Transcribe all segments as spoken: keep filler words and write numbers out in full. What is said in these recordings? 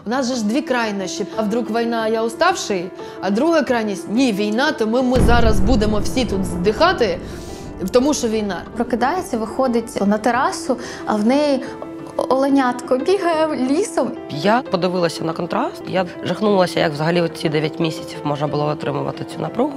У нас же ж дві крайнощі. А вдруг війна, я уставший, а друга крайність – ні, війна, тому ми зараз будемо всі тут здихати, тому що війна. Прокидається, виходить на терасу, а в неї оленятко бігає лісом. Я подивилася на контраст, я жахнулася, як взагалі ці дев'ять місяців можна було отримувати цю напругу.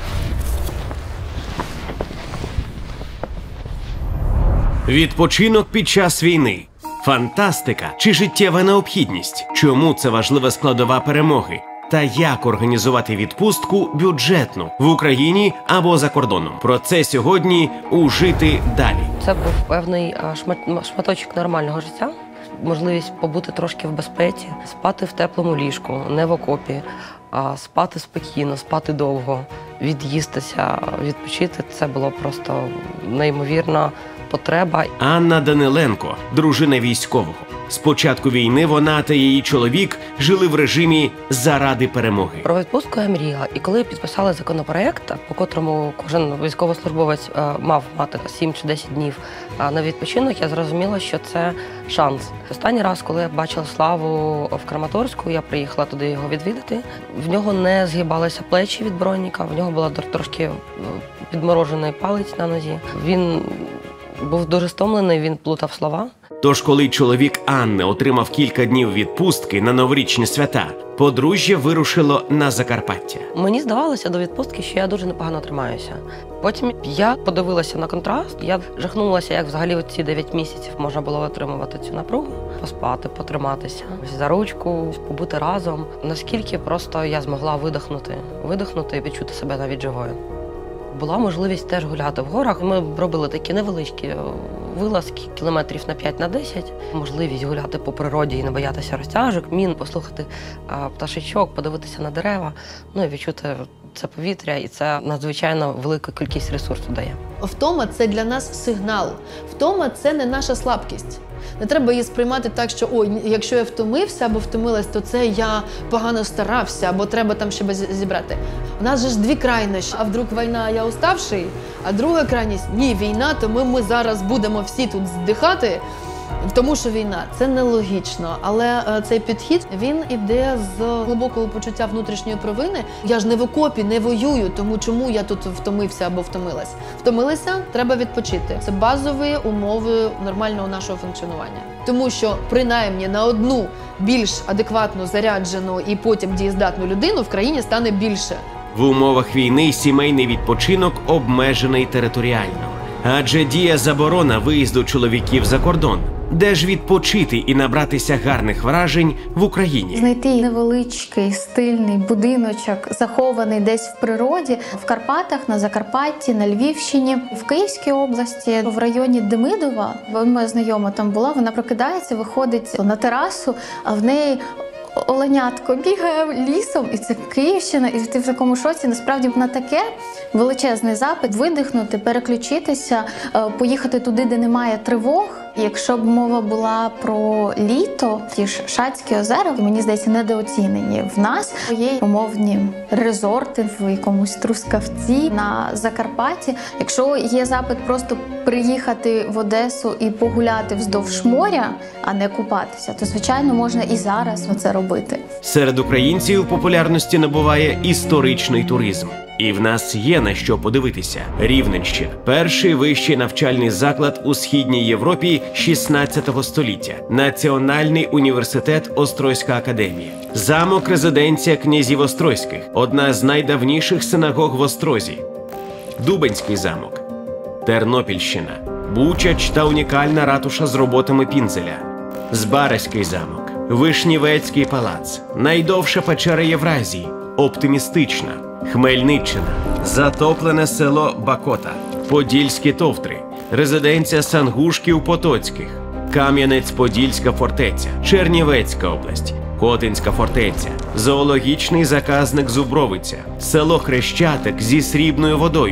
Відпочинок під час війни. Фантастика чи життєва необхідність? Чому це важлива складова перемоги? Та як організувати відпустку бюджетну в Україні або за кордоном? Про це сьогодні у «Жити далі». Це був певний шматочок нормального життя. Можливість побути трошки в безпеці, спати в теплому ліжку, не в окопі, а спати спокійно, спати довго, від'їстися, відпочити. Це було просто неймовірна потреба. Анна Даниленко, дружина військового. З початку війни вона та її чоловік жили в режимі «заради перемоги». Про відпустку я мріяла. І коли підписали законопроект, по котрому кожен військовослужбовець мав мати сім чи десять днів на відпочинок, я зрозуміла, що це шанс. Останній раз, коли я бачила Славу в Краматорську, я приїхала туди його відвідати. В нього не згибалися плечі від броніка, в нього була трошки підморожений палець на нозі. Він був дуже стомлений, він плутав слова. Тож, коли чоловік Анни отримав кілька днів відпустки на новорічні свята, подружжя вирушило на Закарпаття. Мені здавалося до відпустки, що я дуже непогано тримаюся. Потім я подивилася на контраст, я жахнулася, як взагалі ці дев'ять місяців можна було отримувати цю напругу. Поспати, потриматися, за ручку, побути разом. Наскільки просто я змогла видихнути, видихнути і відчути себе навіть живою. Була можливість теж гуляти в горах. Ми робили такі невеличкі вилазки, кілометрів на п'ять на десять. Можливість гуляти по природі і не боятися розтяжок, мін, послухати а, пташечок, подивитися на дерева, ну і відчути це повітря, і це надзвичайно велика кількість ресурсу дає. Втома – це для нас сигнал. Втома – це не наша слабкість. Не треба її сприймати так, що ой, якщо я втомився або втомилась, то це я погано старався, або треба там ще зібрати. У нас же ж дві крайнощі. А вдруг війна, я уставший, а друга крайність – ні, війна, тому ми зараз будемо всі тут здихати, тому що війна. Це нелогічно, але цей підхід, він іде з глибокого почуття внутрішньої провини. Я ж не в окопі, не воюю, тому чому я тут втомився або втомилась? Втомилися, треба відпочити. Це базові умови нормального нашого функціонування. Тому що, принаймні, на одну більш адекватно заряджену і потім дієздатну людину в країні стане більше. В умовах війни сімейний відпочинок обмежений територіально. Адже діє заборона виїзду чоловіків за кордон. Де ж відпочити і набратися гарних вражень в Україні? Знайти невеличкий, стильний будиночок, захований десь в природі, в Карпатах, на Закарпатті, на Львівщині, в Київській області, в районі Демидова. Моя знайома там була, вона прокидається, виходить на терасу, а в неї оленятко бігає лісом, і це Київщина, і ти в такому шоці. Насправді на таке величезний запит видихнути, переключитися, поїхати туди, де немає тривог. Якщо б мова була про літо, ті ж Шацькі озера, мені здається, недооцінені. В нас є умовні резорти в якомусь Трускавці, на Закарпатті. Якщо є запит просто приїхати в Одесу і погуляти вздовж моря, а не купатися, то, звичайно, можна і зараз оце робити. Серед українців популярності набуває історичний туризм. І в нас є на що подивитися. Рівненщина – перший вищий навчальний заклад у Східній Європі шістнадцятого століття. Національний університет Острозька академія. Замок-резиденція князів Острозьких – одна з найдавніших синагог в Острозі. Дубенський замок. Тернопільщина – Бучач та унікальна ратуша з роботами Пінзеля. Збаразький замок. Вишнівецький палац. Найдовша печера Євразії. Оптимістична. Хмельниччина, затоплене село Бакота, Подільські товтри, резиденція Сангушків-Потоцьких, Кам'янець-Подільська фортеця, Чернівецька область, Хотинська фортеця, зоологічний заказник Зубровиця, село Хрещатик зі срібною водою,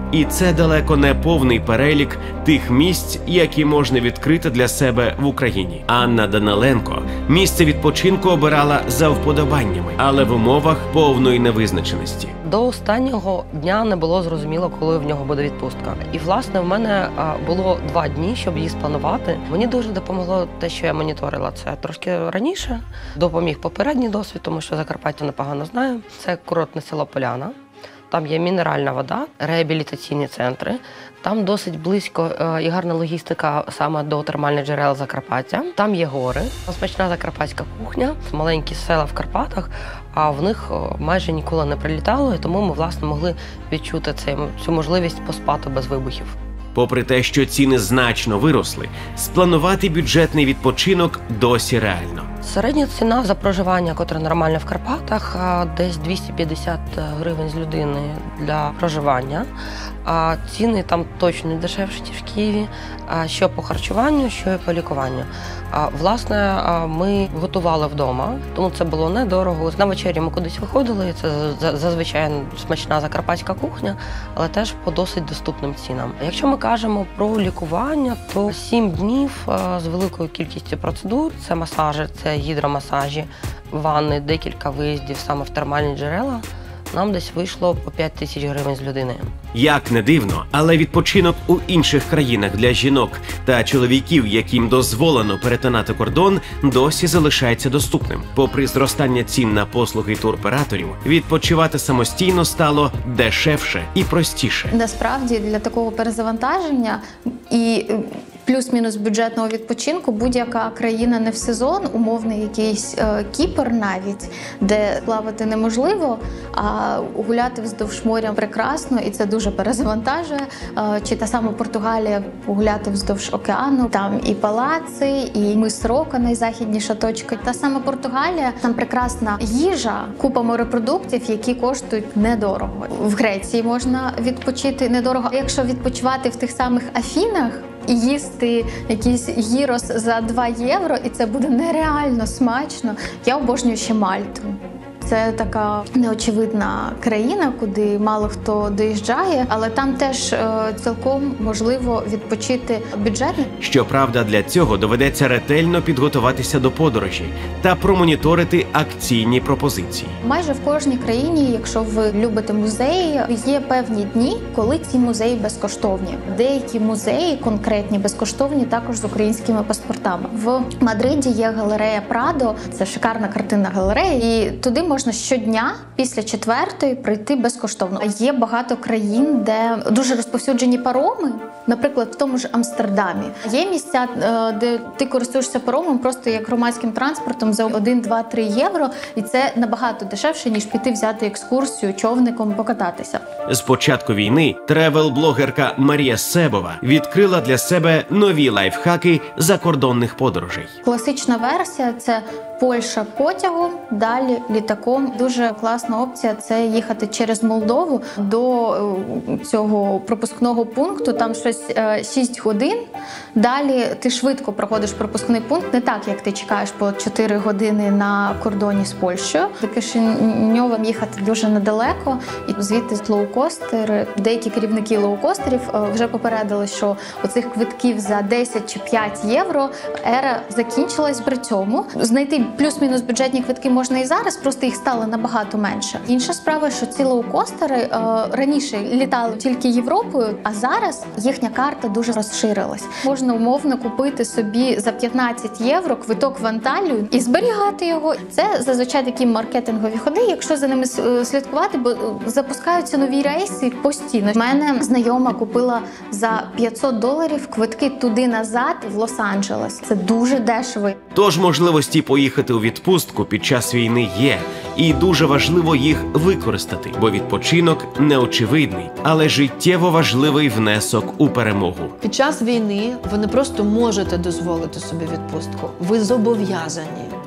І це далеко не повний перелік тих місць, які можна відкрити для себе в Україні. Анна Даниленко місце відпочинку обирала за вподобаннями, але в умовах повної невизначеності. До останнього дня не було зрозуміло, коли в нього буде відпустка. І, власне, в мене було два дні, щоб її спланувати. Мені дуже допомогло те, що я моніторила це трошки раніше. Допоміг попередній досвід, тому що Закарпаття непогано знаю. Це курортне село Поляна. Там є мінеральна вода, реабілітаційні центри. Там досить близько і гарна логістика саме до термальних джерел Закарпаття. Там є гори, смачна закарпатська кухня, маленькі села в Карпатах, а в них майже ніколи не прилітало, і тому ми, власне, могли відчути цю можливість поспати без вибухів. Попри те, що ціни значно виросли, спланувати бюджетний відпочинок досі реально. Середня ціна за проживання, котре нормальне в Карпатах, десь двісті п'ятдесят гривень з людини для проживання. А ціни там точно не дешевші, ніж в Києві, що по харчуванню, що і по лікуванню. Власне, ми готували вдома, тому це було недорого. На вечері ми кудись виходили, це зазвичай смачна закарпатська кухня, але теж по досить доступним цінам. Якщо ми кажемо про лікування, то сім днів з великою кількістю процедур, це масажі, це гідромасажі, ванни, декілька виїздів саме в термальні джерела, нам десь вийшло по п'ять тисяч гривень з людини. Як не дивно, але відпочинок у інших країнах для жінок та чоловіків, яким дозволено перетинати кордон, досі залишається доступним. Попри зростання цін на послуги туроператорів, відпочивати самостійно стало дешевше і простіше. Насправді, для такого перезавантаження і плюс-мінус бюджетного відпочинку будь-яка країна не в сезон, умовний якийсь е, Кіпр навіть, де плавати неможливо, а гуляти вздовж моря прекрасно, і це дуже перезавантажує. Е, чи та сама Португалія, гуляти вздовж океану, там і палаци, і мис Рока, найзахідніша точка. Та сама Португалія, там прекрасна їжа, купа морепродуктів, які коштують недорого. В Греції можна відпочити недорого. А якщо відпочивати в тих самих Афінах, і їсти якийсь гірос за два євро, і це буде нереально смачно. Я обожнюю ще Мальту. Це така неочевидна країна, куди мало хто доїжджає, але там теж е, цілком можливо відпочити бюджетно. Щоправда, для цього доведеться ретельно підготуватися до подорожі та промоніторити акційні пропозиції. Майже в кожній країні, якщо ви любите музеї, є певні дні, коли ці музеї безкоштовні. Деякі музеї конкретні безкоштовні також з українськими паспортами. В Мадриді є галерея Прадо, це шикарна картинна галерея, і туди можна щодня після четвертої прийти безкоштовно. Є багато країн, де дуже розповсюджені пароми, наприклад, в тому ж Амстердамі. Є місця, де ти користуєшся паромом просто як громадським транспортом за один, два, три євро, і це набагато дешевше, ніж піти взяти екскурсію човником покататися. З початку війни тревел-блогерка Марія Себова відкрила для себе нові лайфхаки закордонних подорожей. Класична версія – це Польща потягом, далі літаком. Дуже класна опція – це їхати через Молдову до цього пропускного пункту. Там щось шість годин. Далі ти швидко проходиш пропускний пункт. Не так, як ти чекаєш по чотири години на кордоні з Польщею. До Кишиньова їхати дуже недалеко. І звідти лоукостери, деякі керівники лоукостерів вже попередили, що оцих квитків за десять чи п'ять євро ера закінчилась при цьому. Знайти плюс-мінус бюджетні квитки можна і зараз, просто їх стало набагато менше. Інша справа, що ці лоукостери е, раніше літали тільки Європою, а зараз їхня карта дуже розширилась. Можна умовно купити собі за п'ятнадцять євро квиток в Анталію і зберігати його. Це зазвичай такі маркетингові ходи, якщо за ними слідкувати, бо запускаються нові рейси постійно. У мене знайома купила за п'ятсот доларів квитки туди-назад в Лос-Анджелес. Це дуже дешево. Тож можливості поїхати у відпустку під час війни є, і дуже важливо їх використати, бо відпочинок неочевидний, але життєво важливий внесок у перемогу. Під час війни ви не просто можете дозволити собі відпустку, ви зобов'язані.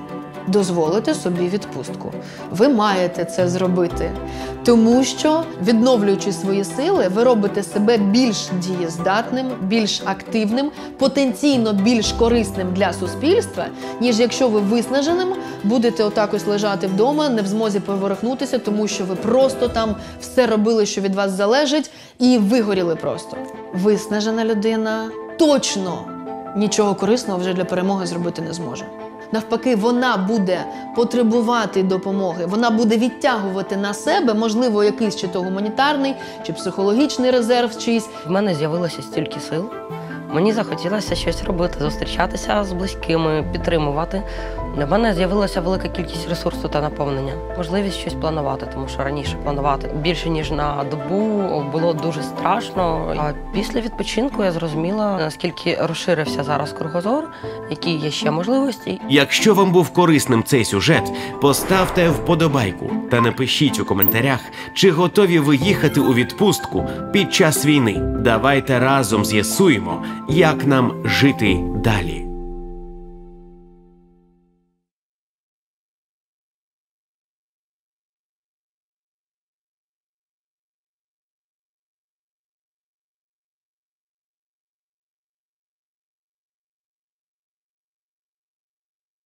дозволити собі відпустку. Ви маєте це зробити, тому що, відновлюючи свої сили, ви робите себе більш дієздатним, більш активним, потенційно більш корисним для суспільства, ніж якщо ви виснаженим будете отак ось лежати вдома, не в змозі поворухнутися, тому що ви просто там все робили, що від вас залежить, і вигоріли просто. Виснажена людина точно нічого корисного вже для перемоги зробити не зможе. Навпаки, вона буде потребувати допомоги, вона буде відтягувати на себе, можливо, якийсь чи то гуманітарний, чи психологічний резерв чийсь. В мене з'явилося стільки сил. Мені захотілося щось робити, зустрічатися з близькими, підтримувати. Для мене з'явилася велика кількість ресурсу та наповнення. Можливість щось планувати, тому що раніше планувати більше, ніж на добу, було дуже страшно. А після відпочинку я зрозуміла, наскільки розширився зараз кругозор, які є ще можливості. Якщо вам був корисним цей сюжет, поставте вподобайку та напишіть у коментарях, чи готові ви їхати у відпустку під час війни. Давайте разом з'ясуємо, як нам жити далі.